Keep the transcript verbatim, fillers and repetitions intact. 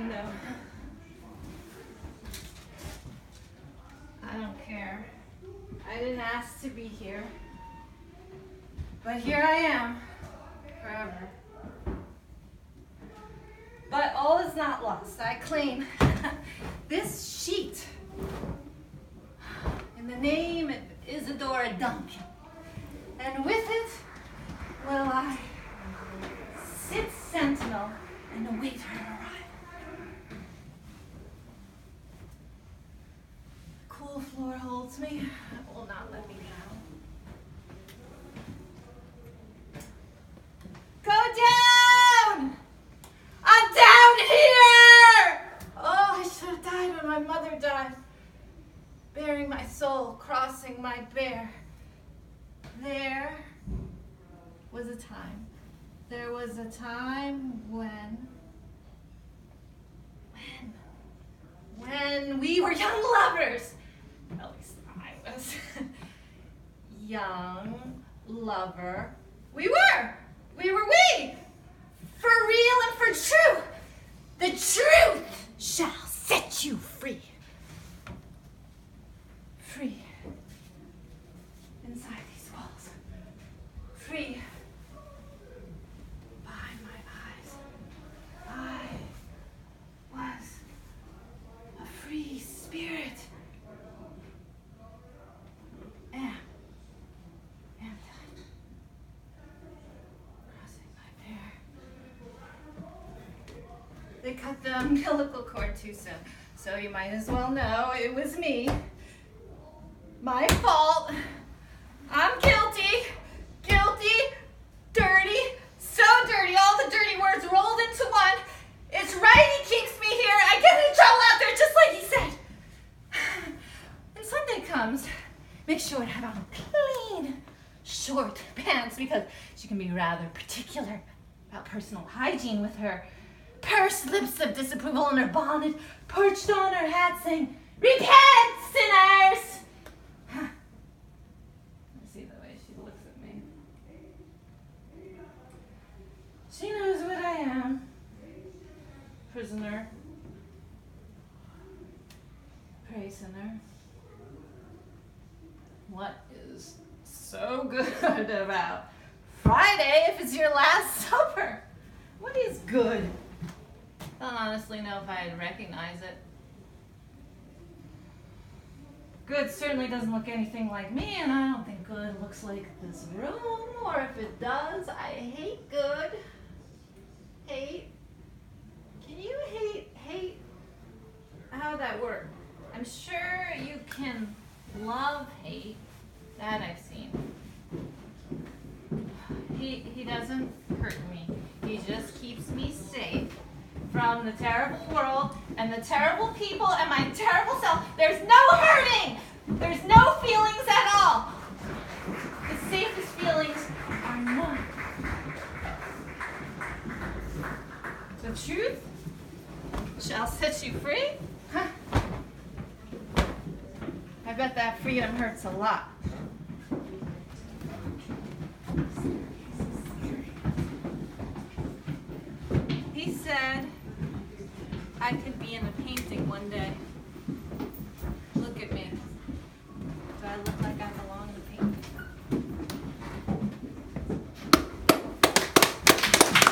No. I don't care. I didn't ask to be here. But here I am. Forever. But all is not lost. I claim this sheet in the name of Isadora Duncan. And with it will I sit sentinel and await her arrival. The cool floor holds me. It will not let me down. Go down! I'm down here! Oh, I should have died when my mother died. Bearing my soul, crossing my bear. There was a time. There was a time when, when, when we were young lovers. At least I was. Young lover. We were. We were we. For real and for true. The truth shall set you free. Free. Inside these walls. Free. Behind my eyes. I was a free spirit. Am. Am I? Crossing my bear. They cut the umbilical cord too soon, so you might as well know it was me. My fault. I'm guilty. Guilty. Dirty. So dirty. All the dirty words rolled into one. It's right he keeps me here. I get in trouble out there just like he said. When Sunday comes, make sure to have on clean, short pants because she can be rather particular about personal hygiene with her pursed lips of disapproval and her bonnet perched on her hat saying, "Repent, sinners!" See the way she looks at me. She knows what I am. Prisoner. Pray, sinner. What is so good about Friday if it's your last supper? What is good? I don't honestly know if I'd recognize it. Good certainly doesn't look anything like me, and I don't think good looks like this room, or if it does, I hate good. Hate? Can you hate, hate? How would that work? I'm sure you can love hate. That I've seen. He, he doesn't hurt me. He just keeps me safe from the terrible world and the terrible people and my terrible self. There's no hurting. There's no feelings at all. The safest feelings are none. The truth shall set you free? Huh. I bet that freedom hurts a lot. He said I could be in a painting one day. Look at me.